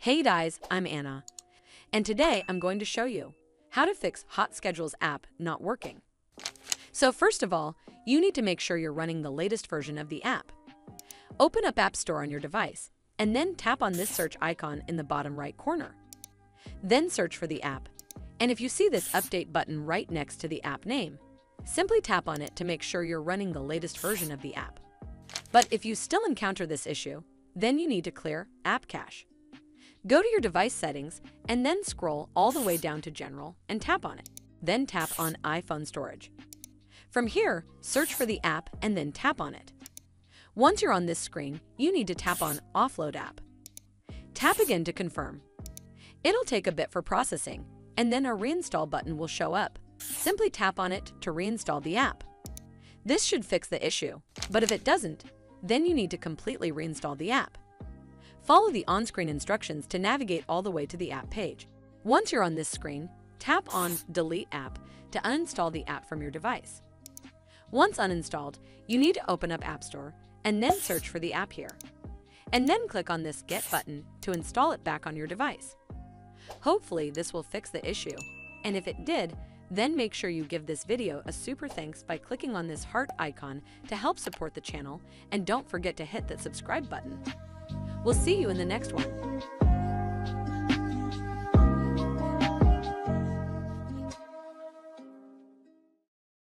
Hey guys, I'm Anna, and today I'm going to show you how to fix HotSchedules app not working. So first of all, you need to make sure you're running the latest version of the app. Open up App Store on your device, and then tap on this search icon in the bottom right corner. Then search for the app, and if you see this update button right next to the app name, simply tap on it to make sure you're running the latest version of the app. But if you still encounter this issue, then you need to clear App Cache. Go to your device settings and then scroll all the way down to General and tap on it. Then tap on iPhone Storage. From here, search for the app and then tap on it. Once you're on this screen, you need to tap on Offload App. Tap again to confirm. It'll take a bit for processing, and then a Reinstall button will show up. Simply tap on it to reinstall the app. This should fix the issue, but if it doesn't, then you need to completely reinstall the app. Follow the on-screen instructions to navigate all the way to the app page. Once you're on this screen, tap on Delete App to uninstall the app from your device. Once uninstalled, you need to open up App Store and then search for the app here. And then click on this Get button to install it back on your device. Hopefully this will fix the issue, and if it did, then make sure you give this video a super thanks by clicking on this heart icon to help support the channel, and don't forget to hit that subscribe button. We'll see you in the next one.